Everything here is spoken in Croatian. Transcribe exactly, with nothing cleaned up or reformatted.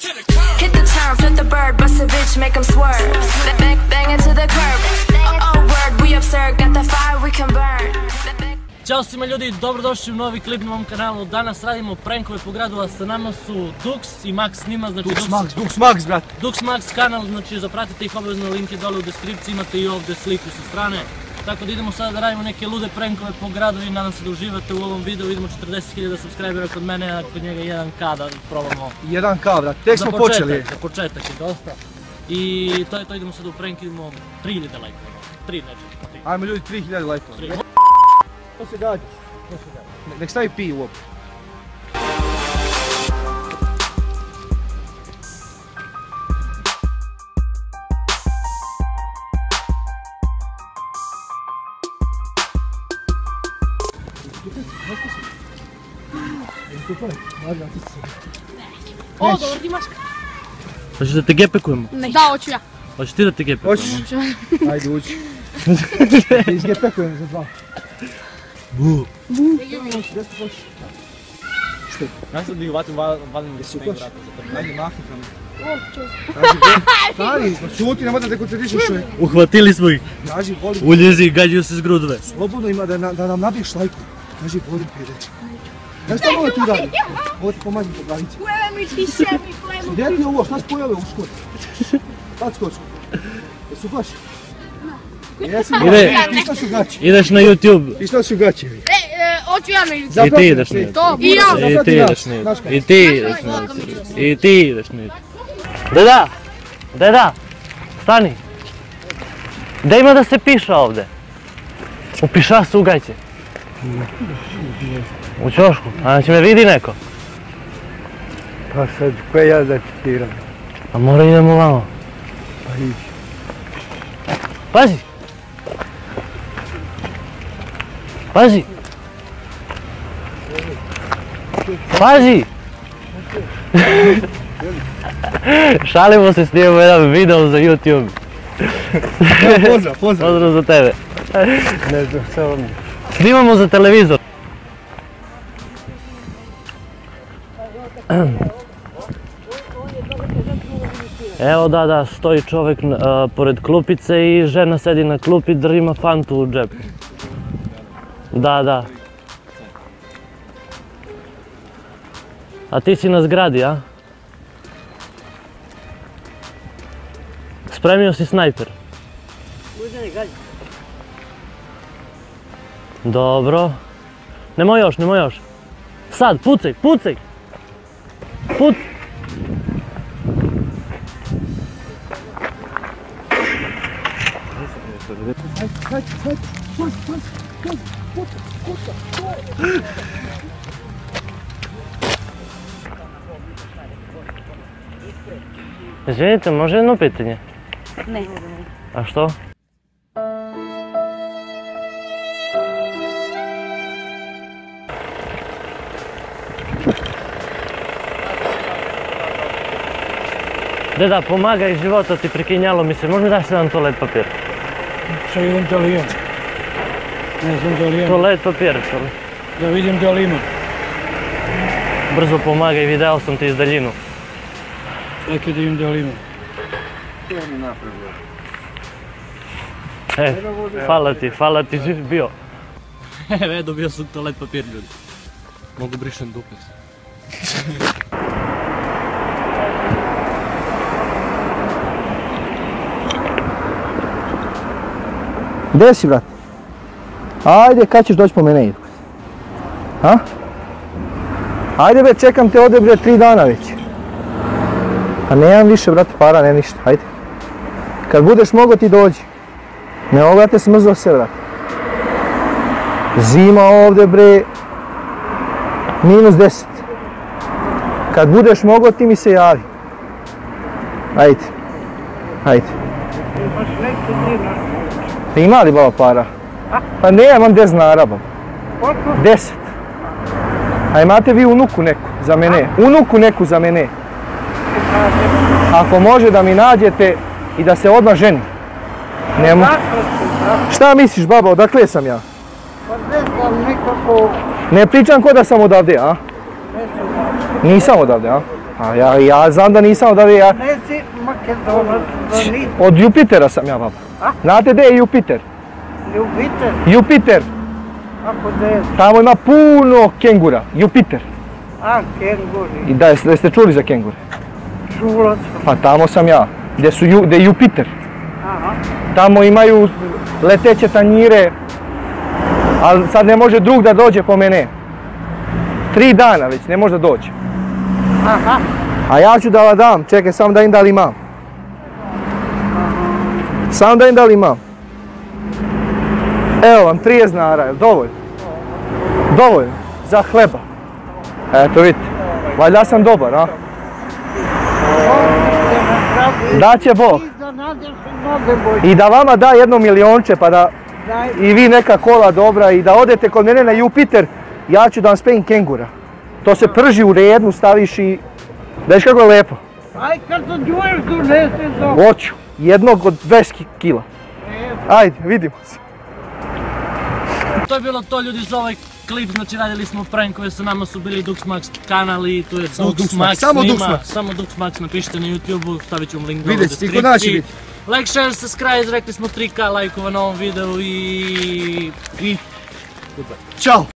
Hit the turn, flip the bird, bust a bitch, make 'em swerve. Bang, bang into the curb. Oh, word, we absurd, got the fire we can burn. Ćao svima ljudi, dobrodošli u novi klip na mom kanalu. Danas radimo prankove po gradu, a sa nama su Dux i Max snima, znači Dux Max, Dux Max, brate. Dux Max kanal, znači zapratite ih obavezno, link je dole u deskripciji, imate i ovdje sliku sa strane. Tako da idemo sada da radimo neke lude prankove po gradu i nadam se da uživate u ovom videu. Idemo četrdeset hiljada subscribera kod mene, a kod njega jedan ka da probamo. jedan ka, brate, tek smo počeli. Za početak je dosta. I to je to, idemo sada u prank, idemo tri hiljade lajkova. tri neće. Ajmo ljudi, tri hiljade lajkova. Ko se gađa? Nek stavi pi u opu. O, dobro ti maška. Hoćeš da te gepekujemo? Da, hoću ja. Hoćeš ti da te gepekujemo? Hoćeš? Ajde uđi. Izgepekujem za dva. Bu. Bu. Što? Ja sam da ih uvatim, valim da se ne vrata za prvi. Ajde, mahni tamo. Stari, pa šuti, nemoj da te koncentrišeš čovjek. Uhvatili smo ih. Kaži, volim. Uljezi, gađaju se s grudove. Slobodno ima da nam nabiješ lajku. Kaži, volim pedeći. Znaš šta ovo ti uradim? Ovo ti pomažem po granici. Pojemički šefi, pojemički. Gdje ti je ovo? Šta si pojave u školi? Kad skoču? Jesu baš? Jesi baš? Ti šta su gaći? Ideš na YouTube. Ti šta su gaći? E, hoću ja na YouTube. I ti ideš na YouTube. I ja. I ti ideš na YouTube. I ti ideš na YouTube. I ti ideš na YouTube. Deda! Deda! Stani! Gdje ima da se piša ovdje? U pišasu ugaće. U ćošku, a će me vidi neko? Pa sad, ko ja da čitiram? A mora idemo vamo. Pa iđi. Pazi! Pazi! Pazi! Šalimo se, snijemo jedan video za YouTube. Pozdrav, pozdrav. Pozdrav za tebe. Ne znam, samo mi. Snimamo za televizor. Evo da, da, stoji čovjek pored klupice i žena sedi na klupi, drima fantu u džepu. Da, da. A ti si na zgradi, a? Spremio si snajper. Dobro. Nemoj još, nemoj još. Sad, pucaj, pucaj! Pucaj! Izvinite, može jedno pitanje? Ne. A što? Deda, pomagaj, života ti prekinjalo mi se, možda mi daš jedan toalet papir? Šta idem da li imam? Ne znam da li imam. Toalet papir, toalet. Da vidim da li imam. Brzo pomagaj, video sam ti iz daljinu. Čekaj da vidim da li imam. E, hvala ti, hvala ti, živ bio. Evo, dobio sam toalet papir, ljudi. Mogu brišem dupe. Gdje si, brate? Ajde, kad ćeš doći po mene, idu? Ha? Ajde bre, čekam te ovdje bre tri dana već. A nemam više, brate, para, ne ništa, ajde. Kad budeš mogo ti dođi. Ne mogu da te smrzao se, brate. Zima ovdje bre, minus deset. Kad budeš mogo ti mi se javi. Ajde, ajde. Ima li baba para? Pa ne, ja imam deset dinara, baba. Deset. A imate vi unuku neku za mene? Unuku neku za mene. Ako može da mi nađete i da se odmah ženi. Nemo. Šta misliš, baba, odakle sam ja? Pa ne znam, nekako... Ne pričam ko da sam odavde, a? Nisam odavde, a? A ja, ja znam da nisam od ove, ja, Ne si Makedonac, da ni od Jupitera sam ja, baba. A? Znate gdje je Jupiter? ljubitelj. Jupiter, Ako da je, tamo ima puno kengura, Jupiter. a, kenguri, I da, jeste, jeste čuli za kengure? čula sam. Pa tamo sam ja, gdje su Ju- gdje je Jupiter. Aha, Tamo imaju leteće tanjire, ali sad ne može drug da dođe po mene. Tri dana već ne može da dođe. aha, A ja ću da vam dam, čekaj samo da im da li imam. Samo da im da li imam. Evo vam trideset dinara, jel dovoljno? Dovoljno, za hleba. Eto vidite, valjda sam dobar, a? Da će Bog. ti da nađeš mnoge bolje. I da vama da jedno milionče pa da Daj, i vi neka kola dobra i da odete kod mene na Jupiter, ja ću da vam spejem kengura. To se prži u rednu, staviš i... Daš kako je lepo. aj kad dođuješ donesi do... Hoću, jednog od dvadeset kila. Ajde, vidimo se. To je bilo to ljudi za ovaj klip, znači radili smo prankove, sa nama su bili Duxmax kanal i tu je Samo Duxmax Duxmax, samo snima, Duxmax. samo Duxmax napišite na YouTube-u, stavit ću vam link dole u Vidjet ćete, deskripciji. kod nas će biti. Like, share, subscribe, rekli smo tri ka lajkova na ovom videu i... i... Ćao!